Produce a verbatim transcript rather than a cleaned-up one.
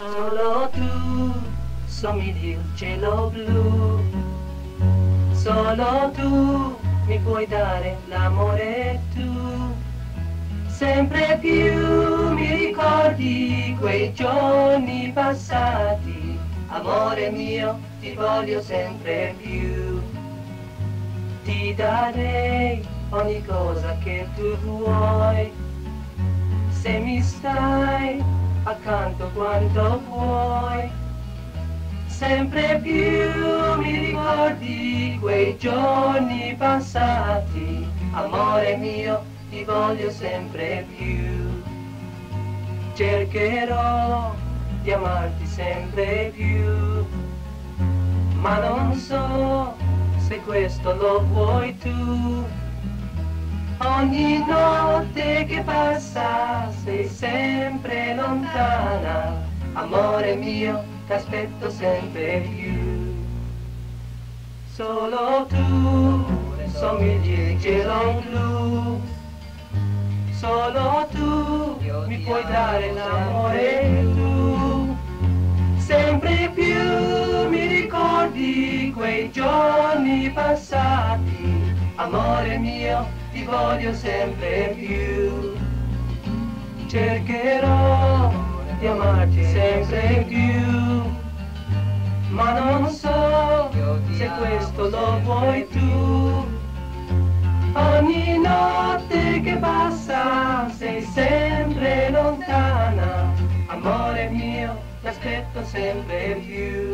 Solo tu somigli il cielo blu, solo tu mi puoi dare l'amore tu. Sempre più mi ricordi quei giorni passati, amore mio, ti voglio sempre più. Ti darei ogni cosa che tu vuoi, se mi stai accanto quanto vuoi. Sempre più mi ricordi quei giorni passati, amore mio, ti voglio sempre più. Cercherò di amarti sempre più, ma non so se questo lo vuoi tu. Ogni notte che passa sei sempre lontana, amore mio, t'aspetto sempre più. Solo tu somigli il cielo blu, solo tu mi puoi dare l'amore tu. Sempre più mi ricordi quei giorni passati, amore mio, ti voglio sempre più. Cercherò di amarti sempre più, ma non so se questo lo vuoi tu. Ogni notte che passa sei sempre lontana, amore mio, t'aspetto sempre più.